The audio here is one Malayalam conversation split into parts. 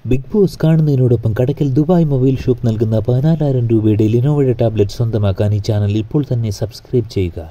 ബിഗ് ബോസ് കാണുന്നതിനോടൊപ്പം കടയ്ക്കൽ ദുബായ് മൊബൈൽ ഷോപ്പ് നൽകുന്ന 14,000 രൂപയുടെ ലിനോവയുടെ ടാബ്ലറ്റ് സ്വന്തമാക്കാൻ ഈ ചാനൽ ഇപ്പോൾ തന്നെ സബ്സ്ക്രൈബ് ചെയ്യുക.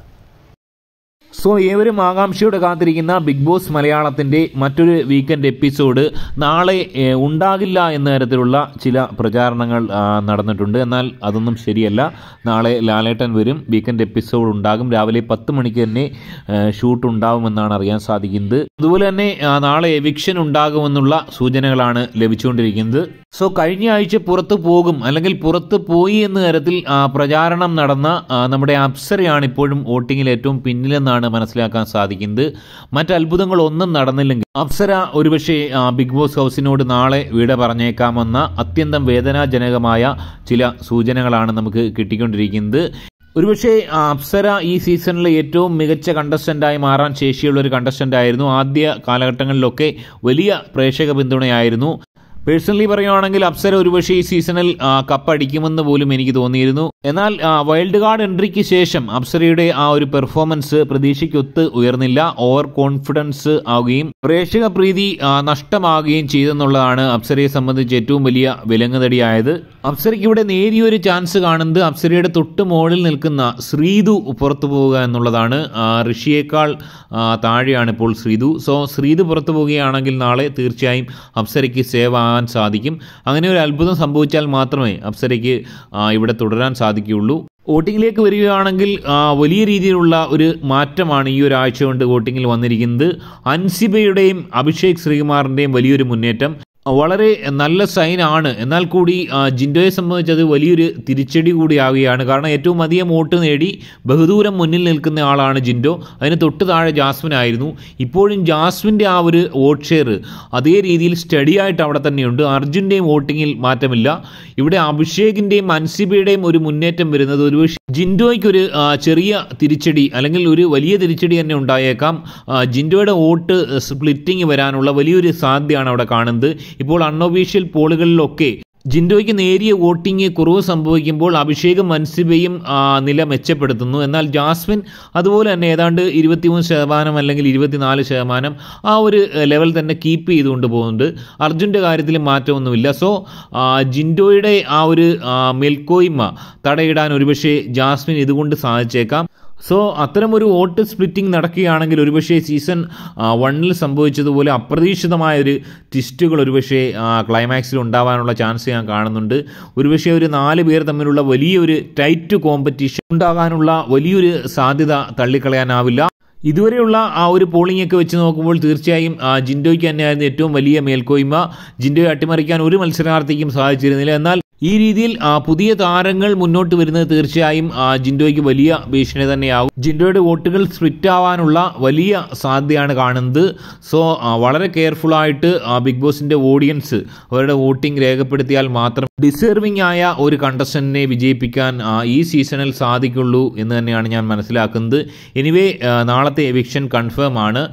ഏവരും ആകാംക്ഷയോടെ കാത്തിരിക്കുന്ന ബിഗ് ബോസ് മലയാളത്തിൻ്റെ മറ്റൊരു വീക്കെൻഡ് എപ്പിസോഡ് നാളെ ഉണ്ടാകില്ല എന്ന തരത്തിലുള്ള ചില പ്രചാരണങ്ങൾ നടന്നിട്ടുണ്ട്. എന്നാൽ അതൊന്നും ശരിയല്ല. നാളെ ലാലേട്ടൻ വരും, വീക്കെൻഡ് എപ്പിസോഡ് ഉണ്ടാകും. രാവിലെ 10 മണിക്ക് തന്നെ ഷൂട്ട് ഉണ്ടാകുമെന്നാണ് അറിയാൻ സാധിക്കുന്നത്. അതുപോലെ തന്നെ നാളെ എവിക്ഷൻ ഉണ്ടാകുമെന്നുള്ള സൂചനകളാണ് ലഭിച്ചുകൊണ്ടിരിക്കുന്നത്. കഴിഞ്ഞ ആഴ്ച പുറത്തു പോകും അല്ലെങ്കിൽ പുറത്ത് പോയി എന്ന തരത്തിൽ പ്രചാരണം നടന്ന നമ്മുടെ അപ്സരയാണ് ഇപ്പോഴും വോട്ടിങ്ങിൽ ഏറ്റവും പിന്നിലെന്നാണ് മനസ്സിലാക്കാൻ സാധിക്കുന്നത്. മറ്റത്ഭുതങ്ങളൊന്നും നടന്നില്ലെങ്കിൽ അപ്സര ഒരുപക്ഷെ ബിഗ് ബോസ് ഹൗസിനോട് നാളെ വിട പറഞ്ഞേക്കാമെന്ന അത്യന്തം വേദനാജനകമായ ചില സൂചനകളാണ് നമുക്ക് കിട്ടിക്കൊണ്ടിരിക്കുന്നത്. ഒരുപക്ഷെ അപ്സര ഈ സീസണിലെ ഏറ്റവും മികച്ച കണ്ടസ്റ്റൻ്റായി മാറാൻ ശേഷിയുള്ള ഒരു കണ്ടസ്റ്റൻ്റ് ആയിരുന്നു. ആദ്യ കാലഘട്ടങ്ങളിലൊക്കെ വലിയ പ്രേക്ഷക പിന്തുണയായിരുന്നു. പേഴ്സണലി പറയുകയാണെങ്കിൽ അപ്സര ഒരുപക്ഷെ ഈ സീസണിൽ കപ്പടിക്കുമെന്ന് പോലും എനിക്ക് തോന്നിയിരുന്നു. എന്നാൽ വൈൽഡ് കാർഡ് എൻട്രിക്ക് ശേഷം അപ്സരയുടെ ആ ഒരു പെർഫോമൻസ് പ്രതീക്ഷയ്ക്കൊത്ത് ഉയർന്നില്ല. ഓവർ കോൺഫിഡൻസ് ആവുകയും പ്രേക്ഷക പ്രീതി നഷ്ടമാവുകയും ചെയ്തെന്നുള്ളതാണ് അപ്സരയെ സംബന്ധിച്ച് ഏറ്റവും വലിയ വിലങ്ങുതടിയായത്. അപ്സരയ്ക്ക് ഇവിടെ നേരിയൊരു ചാൻസ് കാണുന്നത് അപ്സരയുടെ തൊട്ട് മുകളിൽ നിൽക്കുന്ന ശ്രീതു പുറത്തു പോവുക എന്നുള്ളതാണ്. ഋഷിയേക്കാൾ താഴെയാണ് ഇപ്പോൾ ശ്രീതു. ശ്രീതു പുറത്തു പോവുകയാണെങ്കിൽ നാളെ തീർച്ചയായും അപ്സരയ്ക്ക് സേവ് ആകാൻ സാധിക്കും. അങ്ങനെ ഒരു അത്ഭുതം സംഭവിച്ചാൽ മാത്രമേ അപ്സരയ്ക്ക് ഇവിടെ തുടരാൻ സാധിക്കുകയുള്ളൂ. വോട്ടിങ്ങിലേക്ക് വരികയാണെങ്കിൽ വലിയ രീതിയിലുള്ള ഒരു മാറ്റമാണ് ഈ ഒരാഴ്ച കൊണ്ട് വോട്ടിങ്ങിൽ വന്നിരിക്കുന്നത്. അൻസിബയുടെയും അഭിഷേക് ശ്രീകുമാറിൻ്റെയും വലിയൊരു മുന്നേറ്റം വളരെ നല്ല സൈനാണ്. എന്നാൽ കൂടി ജിൻഡോയെ സംബന്ധിച്ച് അത് വലിയൊരു തിരിച്ചടി കൂടിയാവുകയാണ്. കാരണം ഏറ്റവും അധികം വോട്ട് നേടി ബഹുദൂരം മുന്നിൽ നിൽക്കുന്ന ആളാണ് ജിൻഡോ. അതിന് തൊട്ട് താഴെ ജാസ്മിൻ ആയിരുന്നു. ഇപ്പോഴും ജാസ്മിൻ്റെ ആ ഒരു വോട്ട് ഷെയർ അതേ രീതിയിൽ സ്റ്റഡി ആയിട്ട് അവിടെ തന്നെയുണ്ട്. അർജുൻ്റെയും വോട്ടിങ്ങിൽ മാറ്റമില്ല. ഇവിടെ അഭിഷേകിൻ്റെയും അൻസിബയുടെയും ഒരു മുന്നേറ്റം വരുന്നത് ഒരുപക്ഷെ ജിൻഡോയ്ക്കൊരു ചെറിയ തിരിച്ചടി അല്ലെങ്കിൽ ഒരു വലിയ തിരിച്ചടി തന്നെ ഉണ്ടായേക്കാം. ജിൻഡോയുടെ വോട്ട് സ്പ്ലിറ്റിംഗ് വരാനുള്ള വലിയൊരു സാധ്യതയാണ് അവിടെ കാണുന്നത്. ഇപ്പോൾ അൺഒഫീഷ്യൽ പോളുകളിലൊക്കെ ജിൻഡോയ്ക്ക് നേരിയ വോട്ടിംഗ് കുറവ് സംഭവിക്കുമ്പോൾ അഭിഷേകും അൻസിബയും നില മെച്ചപ്പെടുത്തുന്നു. എന്നാൽ ജാസ്മിൻ അതുപോലെ തന്നെ ഏതാണ്ട് 23% അല്ലെങ്കിൽ 24% ആ ഒരു ലെവൽ തന്നെ കീപ്പ് ചെയ്തുകൊണ്ട് പോകുന്നുണ്ട്. അർജുൻ്റെ കാര്യത്തിൽ മാറ്റമൊന്നുമില്ല. ജിൻഡോയുടെ ആ ഒരു മേൽക്കോയ്മ തടയിടാൻ ഒരുപക്ഷെ ജാസ്മിൻ ഇതുകൊണ്ട് സാധിച്ചേക്കാം. അത്തരമൊരു വോട്ട് സ്പ്ലിറ്റിംഗ് നടക്കുകയാണെങ്കിൽ ഒരുപക്ഷെ സീസൺ 1 സംഭവിച്ചതുപോലെ അപ്രതീക്ഷിതമായൊരു ട്വിസ്റ്റുകൾ ഒരുപക്ഷെ ക്ലൈമാക്സിൽ ഉണ്ടാവാനുള്ള ചാൻസ് ഞാൻ കാണുന്നുണ്ട്. ഒരുപക്ഷെ ഒരു 4 പേർ തമ്മിലുള്ള വലിയൊരു ടൈറ്റ് കോമ്പറ്റീഷൻ ഉണ്ടാകാനുള്ള വലിയൊരു സാധ്യത തള്ളിക്കളയാനാവില്ല. ഇതുവരെയുള്ള ആ ഒരു പോളിംഗ് ഒക്കെ വെച്ച് നോക്കുമ്പോൾ തീർച്ചയായും ജിൻഡോയ്ക്ക് തന്നെയായിരുന്നു ഏറ്റവും വലിയ മേൽക്കോയ്മ. ജിൻഡോയെ അട്ടിമറിക്കാൻ ഒരു മത്സരാർത്ഥിക്കും സാധിച്ചിരുന്നില്ല. എന്നാൽ ഈ രീതിയിൽ പുതിയ താരങ്ങൾ മുന്നോട്ട് വരുന്നത് തീർച്ചയായും ജിൻഡോയ്ക്ക് വലിയ ഭീഷണി തന്നെയാവും. ജിൻഡോയുടെ വോട്ടുകൾ സ്പ്ലിറ്റ് ആവാനുള്ള വലിയ സാധ്യതയാണ് കാണുന്നത്. വളരെ കെയർഫുള്ളായിട്ട് ബിഗ് ബോസിൻ്റെ ഓഡിയൻസ് അവരുടെ വോട്ടിംഗ് രേഖപ്പെടുത്തിയാൽ മാത്രം ഡിസേർവിംഗ് ആയ ഒരു കണ്ടസ്റ്റന്റിനെ വിജയിപ്പിക്കാൻ ഈ സീസണിൽ സാധിക്കുള്ളൂ എന്ന് തന്നെയാണ് ഞാൻ മനസ്സിലാക്കുന്നത്. എനിവേ നാളത്തെ എവിക്ഷൻ കൺഫേം ആണ്.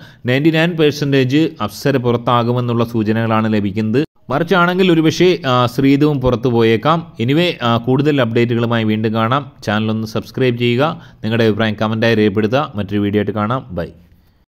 99% അപ്സര പുറത്താകുമെന്നുള്ള സൂചനകളാണ് ലഭിക്കുന്നത്. മറിച്ചാണെങ്കിൽ ഒരുപക്ഷെ ശ്രീതുവും പുറത്തു പോയേക്കാം. എനിവേ കൂടുതൽ അപ്ഡേറ്റുകളുമായി വീണ്ടും കാണാം. ചാനലൊന്ന് സബ്സ്ക്രൈബ് ചെയ്യുക. നിങ്ങളുടെ അഭിപ്രായം കമൻറ്റായി രേഖപ്പെടുത്തുക. മറ്റൊരു വീഡിയോ ആയിട്ട് കാണാം. ബൈ.